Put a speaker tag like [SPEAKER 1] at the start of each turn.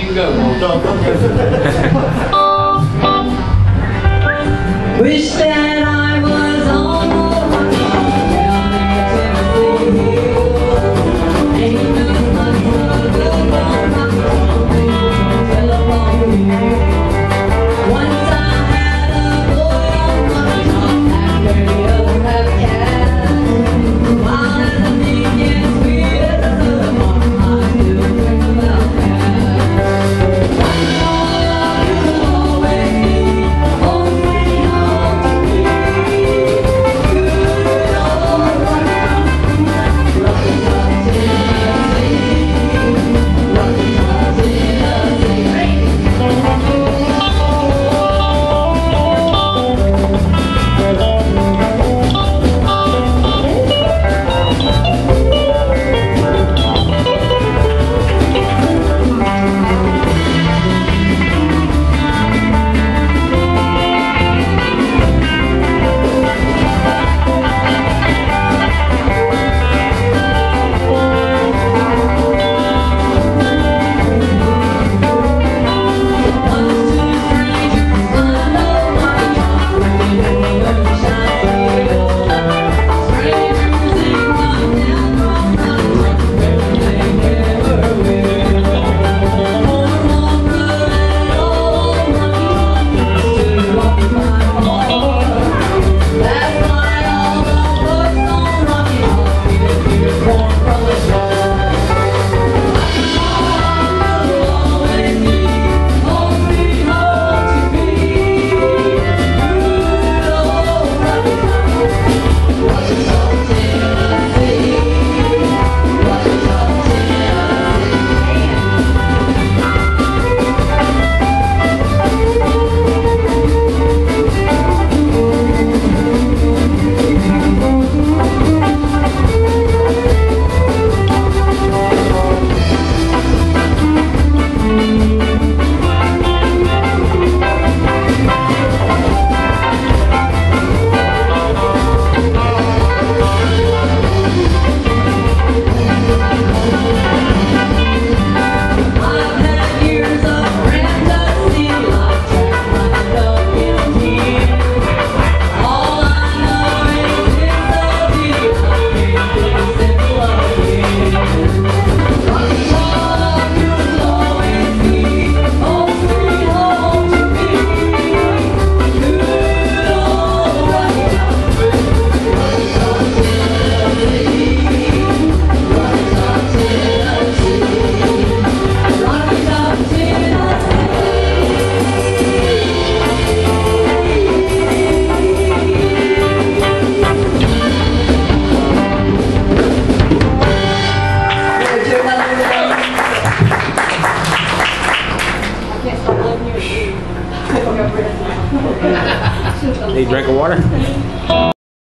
[SPEAKER 1] can go.
[SPEAKER 2] Wish that I was on the road down in Tennessee. Ain't nothing but a good long telephone. Once I had a boy on my top, after the other had cat. While as a thing gets sweet as a summer, I still think about that. One more you'll always be, home sweet home to me. Good old Rocky Top, Tennessee. Rocky Top,
[SPEAKER 3] Need a drink of water?